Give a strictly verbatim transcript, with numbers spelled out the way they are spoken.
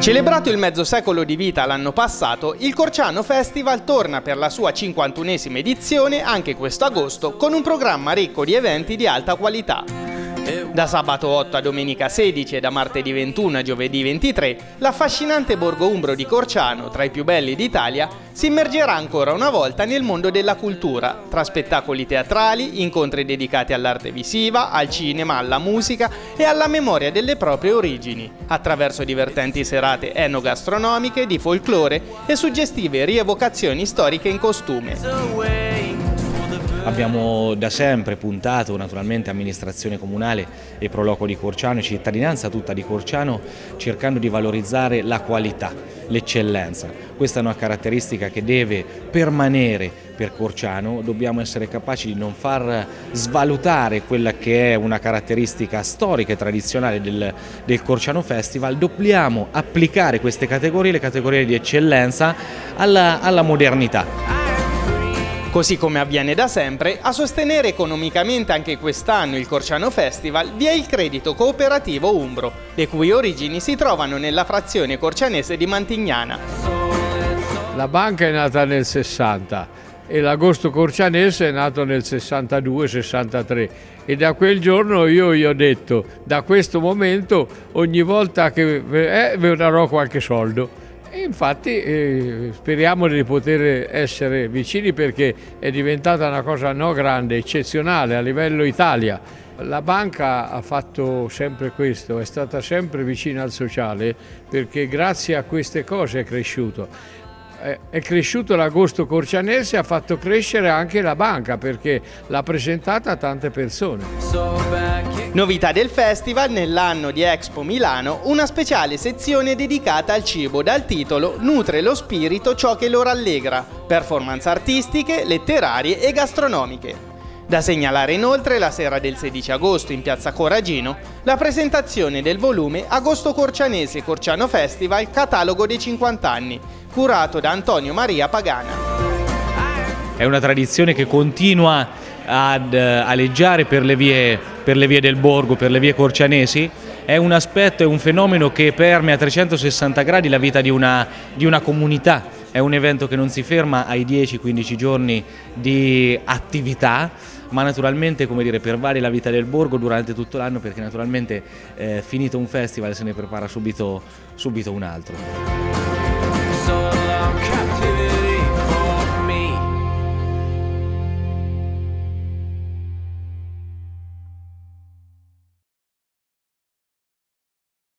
Celebrato il mezzo secolo di vita l'anno passato, il Corciano Festival torna per la sua cinquantunesima edizione anche questo agosto con un programma ricco di eventi di alta qualità. Da sabato otto a domenica sedici e da martedì ventuno a giovedì ventitré, l'affascinante borgo umbro di Corciano, tra i più belli d'Italia, si immergerà ancora una volta nel mondo della cultura, tra spettacoli teatrali, incontri dedicati all'arte visiva, al cinema, alla musica e alla memoria delle proprie origini, attraverso divertenti serate enogastronomiche, di folklore e suggestive rievocazioni storiche in costume. Abbiamo da sempre puntato, naturalmente, amministrazione comunale e Proloco di Corciano e cittadinanza tutta di Corciano, cercando di valorizzare la qualità, l'eccellenza. Questa è una caratteristica che deve permanere per Corciano. Dobbiamo essere capaci di non far svalutare quella che è una caratteristica storica e tradizionale del, del Corciano Festival. Dobbiamo applicare queste categorie, le categorie di eccellenza, alla, alla modernità. Così come avviene da sempre, a sostenere economicamente anche quest'anno il Corciano Festival vi è il Credito Cooperativo Umbro, le cui origini si trovano nella frazione corcianese di Mantignana. La banca è nata nel sessanta e l'Agosto Corcianese è nato nel sessantadue sessantatré e da quel giorno io gli ho detto: da questo momento ogni volta che eh, vi darò qualche soldo. E infatti eh, speriamo di poter essere vicini, perché è diventata una cosa no grande, eccezionale a livello Italia. La banca ha fatto sempre questo, è stata sempre vicina al sociale, perché grazie a queste cose è cresciuto. È cresciuto l'Agosto Corcianese, ha fatto crescere anche la banca, perché l'ha presentata a tante persone. Novità del festival, nell'anno di Expo Milano, una speciale sezione dedicata al cibo dal titolo "Nutre lo spirito ciò che lo rallegra", performance artistiche, letterarie e gastronomiche. Da segnalare inoltre la sera del sedici agosto in piazza Coragino la presentazione del volume Agosto Corcianese Corciano Festival Catalogo dei cinquanta anni, curato da Antonio Maria Pagana. È una tradizione che continua ad aleggiare per le vie, per le vie del borgo, per le vie corcianesi. È un aspetto, è un fenomeno che permea a trecentosessanta gradi la vita di una, di una comunità. È un evento che non si ferma ai dieci quindici giorni di attività, ma naturalmente, come dire, pervade la vita del borgo durante tutto l'anno, perché naturalmente eh, finito un festival se ne prepara subito, subito un altro.